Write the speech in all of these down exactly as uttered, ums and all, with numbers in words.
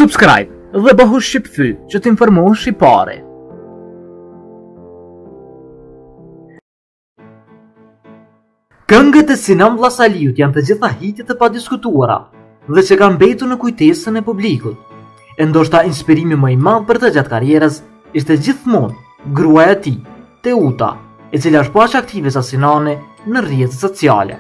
Subscribe dhe bëhu shqipthy që t'informohesh i pari. Këngët e Sinan Vllazaliut janë të gjitha hitet e padiskutuara dhe që kanë mbetur në kujtesën e publikut. E ndoshta inspirimi më i madh për të gjatë karrierës ishte gjithmonë gruaja e tij, Teuta, e cila është poaq aktive sa Sinani në rrjetet sociale.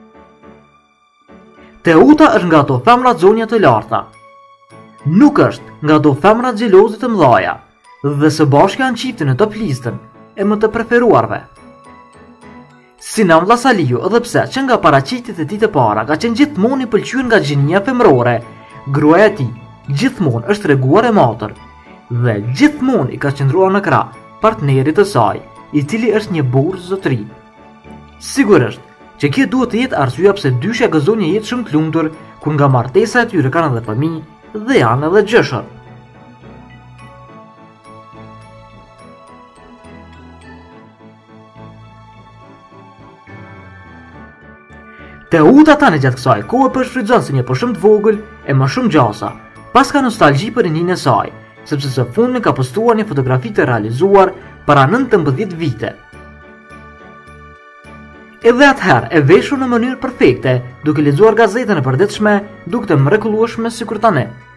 Teuta është nga ato femra zonja të larta. Nuk është nga ato femra xheloze të mëdhaja dhe së bashku janë qifte në top listën e më të preferuarve. Sinan Vllazaliu, edhe pse që nga paraqitjet e tij të para ka qenë gjithmonë i pëlqyer nga gjinia femërore, gruaja e tij gjithmonë është treguar e matër dhe gjithmonë i ka qëndruar në krah partnerit të saj, i cili është një burr zotëri. Sigurisht që kjo duhet të jetë arsyeja pse dyshja gëzon një jetë shumë të lumtur, kur nga martesa e tyre kanë edhe fëmijë dhe janë edhe gjëshër. Teuta tani gjatë kësaj kohe përshfrytëzon si një përshëm të vogël e më shumë gjasa, pas ka nostalgji për rinin e saj, sepse së fundmi ka postuar një fotografi të realizuar para nëntëmbëdhjetë vite. Edhe atëherë e veshur në mënyrë perfekte, duke lexuar gazetën e përditshme, duke të mrekullueshme sikur tani.